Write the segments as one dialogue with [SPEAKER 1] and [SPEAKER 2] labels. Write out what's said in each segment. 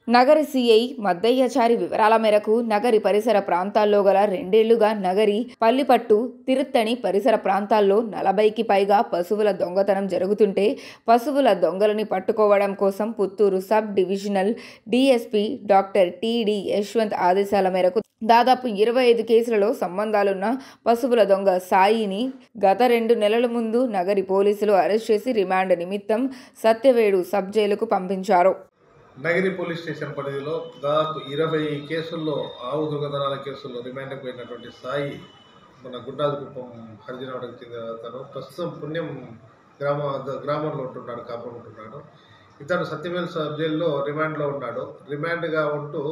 [SPEAKER 1] Nagari CI మద్దయ్యచారి వివరాల మేరకు నగరి పరిసర ప్రాంతాల్లో గల 2 ఏళ్లుగా నగరి, పల్లిపట్టు, తిరుత్తణి పరిసర ప్రాంతాల్లో 40కి పైగా పశువుల దొంగతనం జరుగుతుంటే పశువుల దొంగలని పట్టుకోవడం కోసం Puttur sub divisional DSP doctor T D. Yashwant ఆదేశాల మేరకు దాదాపు 25 కేసులలో సంబంధాలున్న పశువుల దొంగ సాయిని గత 2 నెలల ముందు నగరి పోలీసులు అరెస్ట్ చేసి రిమాండ్ నిమిత్తం సత్యవేడు సబ్ జైలుకు పంపించారు.
[SPEAKER 2] నగరి పోలీస్ స్టేషన్ పరిధిలో దాదాపు 20 కేసుల్లో ఆవు దొంగతనాల కేసుల్లో రిమాండ్కి పోయినటువంటి సాయి మన గుడ్డాదుకుప్పం హరిజనవాడకు చెందిన అతను ప్రస్తుతం పుణ్యం గ్రామంలో ఉంటున్నాడు, కాపురం ఉంటున్నాడు. ఇతను సత్యవేలు సబ్ జైల్లో రిమాండ్లో ఉన్నాడు. రిమాండ్గా ఉంటూ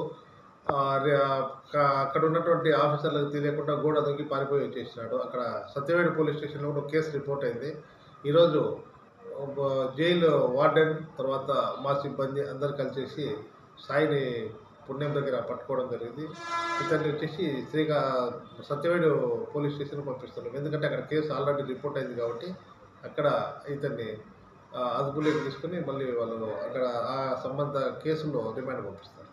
[SPEAKER 2] అక్కడ ఉన్నటువంటి ఆఫీసర్లకు తెలియకుండా గోడ దొంగి పారిపోయి వచ్చేసినాడు. అక్కడ సత్యవేడు పోలీస్ స్టేషన్లో కూడా కేసు రిపోర్ట్ అయింది. ఈరోజు జైలు వార్డెన్ తర్వాత మా సిబ్బంది అందరు కలిసేసి సాయిని పుణ్యం దగ్గర పట్టుకోవడం జరిగింది. ఇతన్ని వచ్చేసి సత్యవేడు పోలీస్ స్టేషన్ పంపిస్తున్నాం. ఎందుకంటే అక్కడ కేసు ఆల్రెడీ రిపోర్ట్ అయింది కాబట్టి అక్కడ ఇతన్ని అదుపులోకి తీసుకుని మళ్ళీ వాళ్ళు అక్కడ ఆ సంబంధ కేసులో రిమాండ్ పంపిస్తారు.